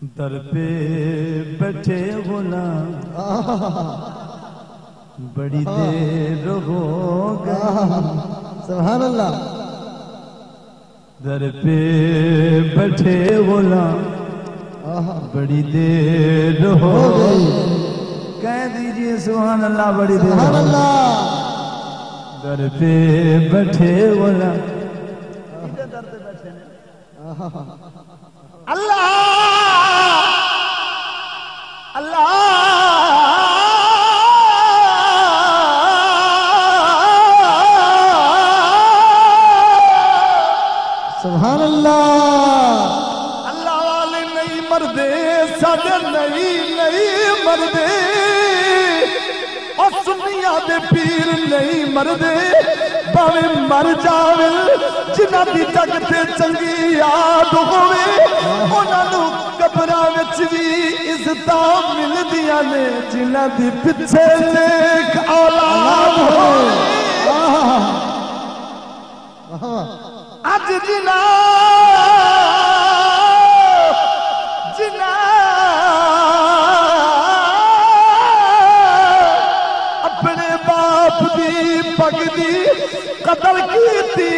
در پہ بیٹھے غلام بڑی دیر ہو گئی سبحان اللہ در پہ بیٹھے غلام بڑی دیر ہو گئی کہہ دیجئے سبحان اللہ بڑی دیر سبحان اللہ در پہ بیٹھے غلام اللہ اللہ سبحان اللہ اللہ والے نہیں مردے سادے نہیں مردے اور سنیاں دے پیر نہیں مردے باویں مر جاوے جنہاں دی جگ تے چنگی یاد ہوئے انہاں نوں قبراں وچ وی عزتاں ملدیاں نے جنہاں دی پچھے نیک اولاد ہوئے اج اپنے باپ دی پگ دی قدر کیتی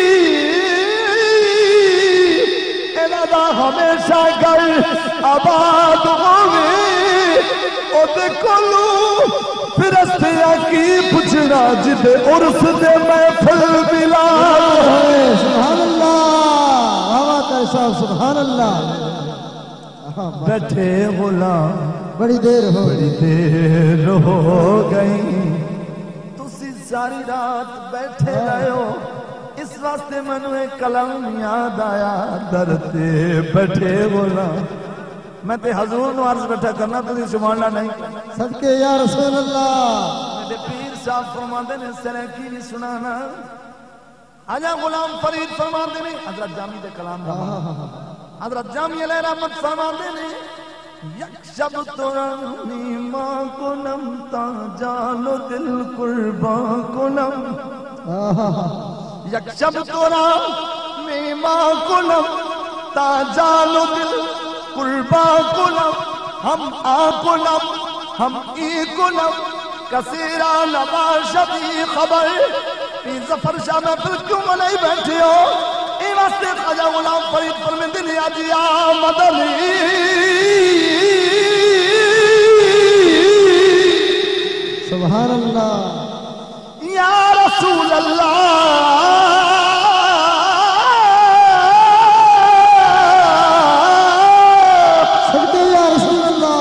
انہاں دا ہمیشہ گھر آباد ہوئے او دے کولوں فرشتیاں کی پوچھنا جدے عرس دے محفل بلال ہوئے سبحان اللہ آوات صاحب سبحان اللہ بیٹھے غلام بڑی دیر ہو گئی تسی ساری رات بیٹھے رہے ہو اس واسطے منو ایک کلام یاد آیا در تے بیٹھے غلام میں تے حضور نو عرض بیٹھا کرنا تسی سبحان اللہ نہیں صدقے یا رسول اللہ میرے پیر صاحب فرماندے نے سرکی نہیں سنانا آجا غلام فرید فرماندے نے حضرت جامی دے کلام دا حضرت جامی علیہ رحمت فرماندے نے یک شب ترانی ماں کنم تا جانو دل قربان کنم یک شب ترانی ماں کنم تا جانو دل قربان کنم ہم آ کنم ہم ای کنم کثیرہ نباشتی خبر ای زفر شاہ میں پھر کیوں منائی بیٹھے ہو ای واسطے خواجہ غلام فرید فرمین دل یا جیا مدنی سبحان اللہ یا رسول اللہ صدقے یا رسول اللہ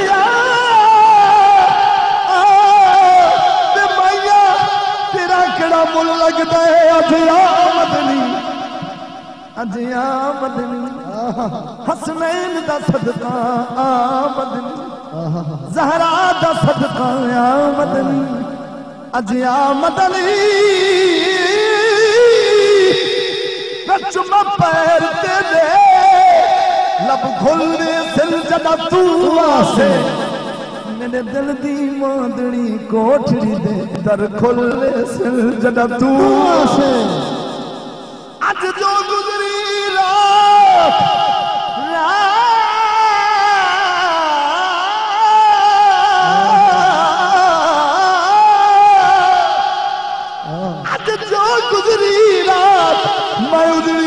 مل لگتا ہے اجیا مدنی اجیا مدنی حسنین دا صدقہ مدنی زہرا دا صدقہ مدنی اجیا مدنی چما پیر تے دے لب کھلنے سل جدا تو آسے میرے دل دی ماندڑی کوٹھڑی دے در کھلے سل جدا تو آسے اج جو گزری رات اج جو گزری رات میں ادری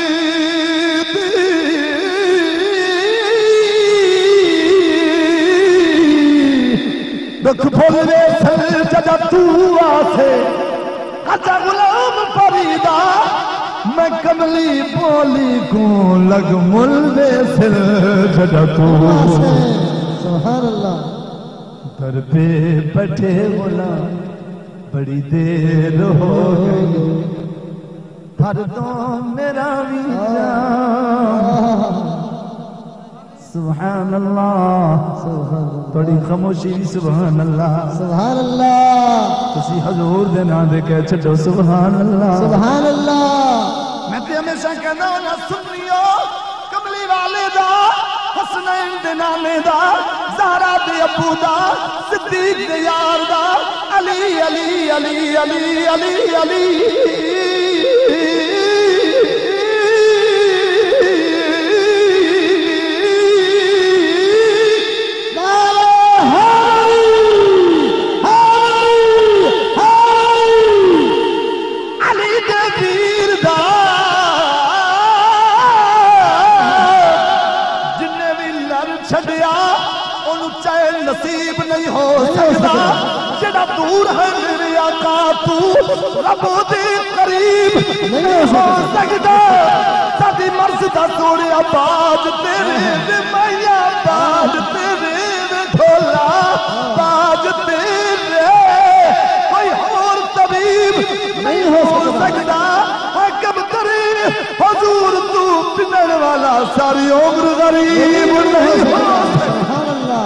دکھ بھولنے سل جدا تو آسے اچھا غلام فریدہ میں کملی بولی کو لگ ملنے سل جدا تو آسے سبحان اللہ در پہ بیٹھے غلام بڑی دیر ہو گئی ہر دو میرا بھی جان سبحان اللہ بڑی خاموشی بھی سبحان اللہ سبحان اللہ تسی حضور دے نام دے کہہ چھڈو سبحان اللہ سبحان اللہ میں تے ہمیشہ کہنا ہونا سنیو کملی والے دا حسنین دے نامے دا زہرا دے ابو دا صدیق دے یار دا علی علی علی علی علی علی دور ہے میرے آقا تو رب دے قریب نہیں ہو سکتا سادی مرض دا سونے باج تیرے دے میا باج تیرے دے ڈھولا باج تیرے کوئی اور طبیب نہیں ہو سکتا حکم کرے حضور تو پنن والا ساری عمر غریب نہیں ہو سبحان اللہ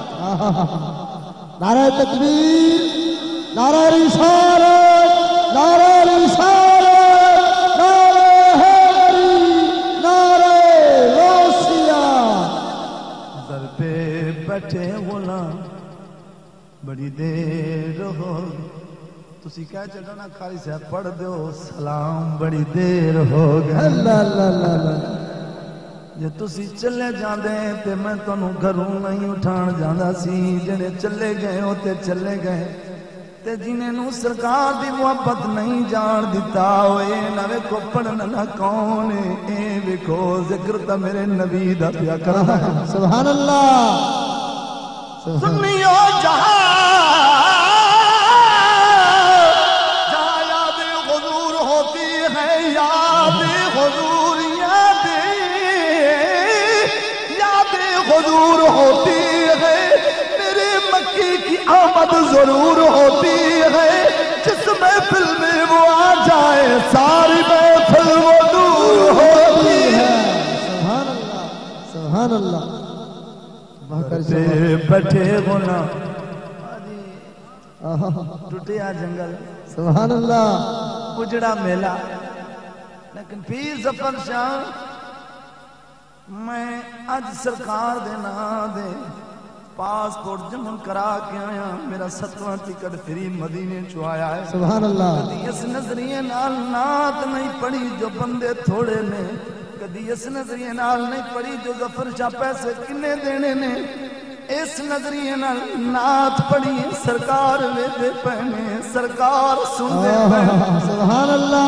نعرہ تکبیر نعرہ رسالت نعرہ رسالت نعرہ حیدری نعرہ غوثیہ در پہ بیٹھے غلام بڑی دیر ہو تسی کہہ چلو نا خالی سے پڑھ دیو سلام بڑی دیر ہو گئی اللہ اللہ اللہ جے تسی چلے جاندے تے میں تانوں گھروں نہیں اٹھان جاندا سی جڑے چلے گئے ہو تے چلے گئے تے جنہیں نو سرکار دی محبت نہیں جان دیتا ہوئے نہ ویکھو پڑھنا نہ کون اے ویکھو ذکر تا میرے نبی دا پیا کرنا سبحان اللہ سنیو جہاں یاد حضور ہوتی ہے یاد حضور یاد حضور ہوتی ہے میرے مکی کی آمد ضرور ہوتی ہے جس محفل میں وہ آ جائے ساری محفل وہ دور ہوتی ہے سبحان اللہ بیٹھے ہونا ٹوٹیا جنگل سبحان اللہ اجڑا میلہ لیکن پیر ظفر شاہ میں آج سرکار دے نا دے پاسپورٹ جمع کرا کے آیا میرا 7واں ٹکٹ فری مدینے چو آیا ہے سبحان اللہ کدی اس نظریے نال نات نہیں پڑھی جو بندے تھوڑے نے کدی اس نظریے نال نہیں پڑھی جو ظفر شاہ پیسے کنے دینے نے اس نظریے نال نات پڑھی سرکار وے دے پہنے سرکار سن دے پہنے سبحان اللہ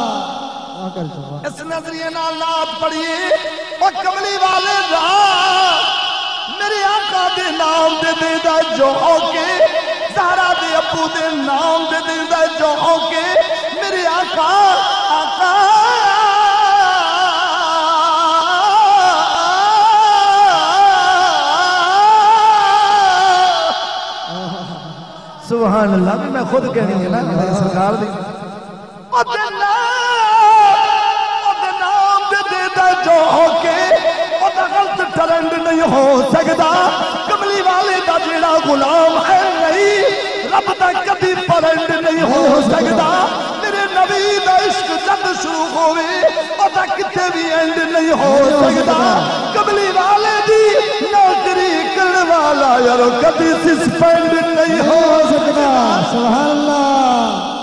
اس نظریے نال نات پڑھیے اور کملی والے راہ میرے آقا دے نام دے دے دا جو ہو کے زہرا دے ابو دے نام دے دے دا جو ہو کے میرے آقا آقا سبحان اللہ بھی میں خود کہنی ہے نا سرکار دی نام دے دے دا جو ہو کے غلط ٹرینڈ نہیں ہو سکتا کملی والے دا جیڑا غلام ہے نہیں رب دا کبھی پرنڈ نہیں ہو سکتا میرے نبی دا عشق جد شروع ہوئے دا کتے بھی اینڈ نہیں ہو سکتا کملی والے دی نوکری کرنے والا یارو کبھی سسپینڈ نہیں ہو سکتا سبحان اللہ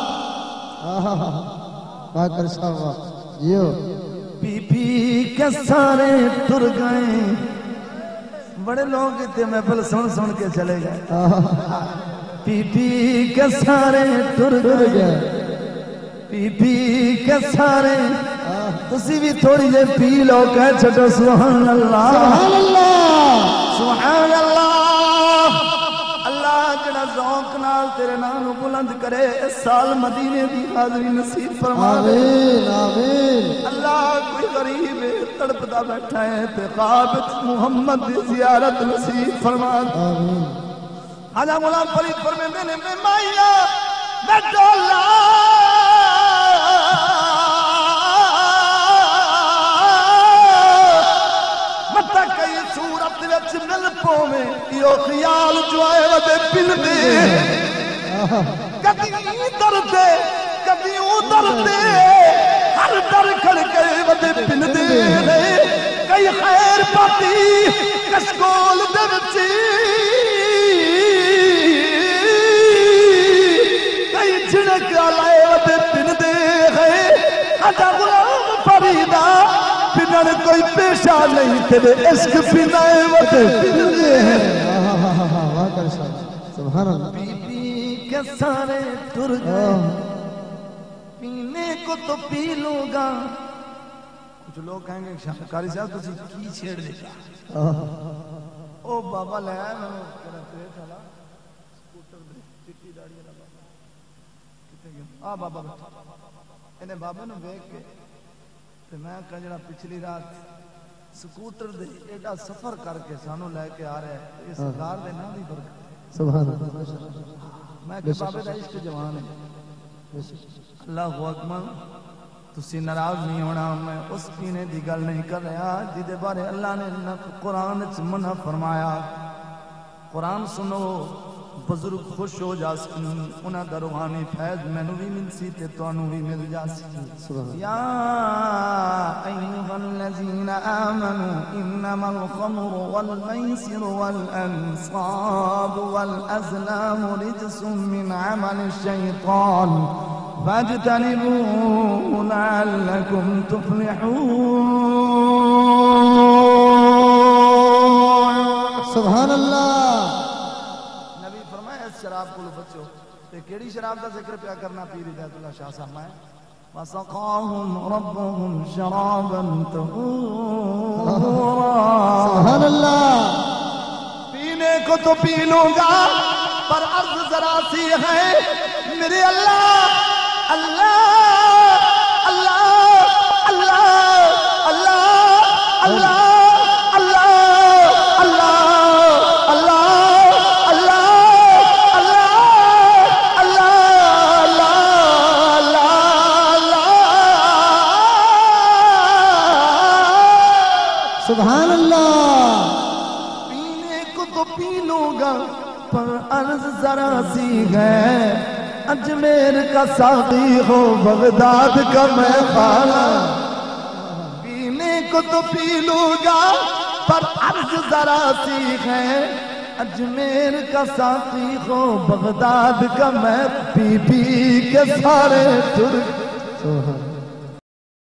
باقر صاحب جیو پی پی کے سارے ٹر گئے بڑے لوگ تھے محفل سن سن کے چلے گئے پی پی کے سارے ٹر گئے پی پی کے سارے تسی بھی تھوڑی دیر پی لو کہہ چھٹو سبحان اللہ سبحان اللہ سبحان اللہ اللہ جڑا ذوق نال تیرے نام بلند کرے اس سال مدینے دی حاضری نصیب فرما دے آمین آمین اللہ کوئی غریب تڑپتا بیٹھا ہے تے قابط محمد دی زیارت نصیب فرما دے آمین آجا غلام فرید فرمیندے نے میں مائیا میں ڈولا مطا کئی صورت وچ مل پوے یہ خیال جو آئے ودے پل دے کبھی در دے کبھی ادھر دے ہر در کھڑ کے ودے پل دے کئی خیر پاتی کشکول دے وچی کئی جھڑک آلائے ودے پل دے آجا غلام فریدہ پنن کوئی پیشہ نہیں تیرے عشق پنائے ودے پل دے باقر صاحب سبحان اللہ بی بی کے سارے ٹر گئے پینے کو تو پی لوں گا کچھ لوگ کہیں گے قاری صاحب تسی کی چھیڑ دے گا او بابا لے آئے میں چٹی داڑھی والا بابا کتنے گیا آ بابا بیٹھا انہیں بابے نو دیکھ کے تے میں کنجڑا پچھلی رات سکوٹر دے ایڈا سفر کر کے سانو لے کے آ رہا ہے یہ سرکار دے نام دی برکت سبحان اللہ میں کہ بابے دا عشق جوان ہے اللہ اکبر تسی ناراض نہیں ہونا میں اس پینے دی گل نہیں کر رہا جدے بارے اللہ نے قرآن چ منع فرمایا قرآن سنو بزرگ خوش ہو جاسن انہاں دا روحانی فیض مینوں بھی مل سی تے تانوں بھی مل جاسی یا ایھا الذین آمنوا انما الخمر والمیسر والانصاب والازلام رجس من عمل الشیطان فاجتنبوه لعلكم تفلحون سبحان اللہ نبی فرمایا اس شراب کو بچو تے کیڑی شراب دا ذکر پیا کرنا پیر ہدایت اللہ شاہ صاحب میں وسقاهم ربهم شرابا طهورا سبحان اللہ پینے کو تو پی لوں گا پر عرض ذرا سی ہے میرے اللہ اللہ اللہ اللہ اللہ اللہ سبحان اللہ پینے کو تو پی لوں گا پر عرض ذرا سی ہے اجمیر کا ساقی ہو بغداد کا میں خانہ پینے کو تو پی لوں گا پر عرض ذرا سی ہے اجمیر کا ساقی ہو بغداد کا میں پی پی کے سارے ترک